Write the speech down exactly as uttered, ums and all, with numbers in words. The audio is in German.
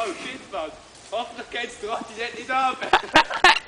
Oh shit, man. Hoffentlich geht's trotzdem nicht ab.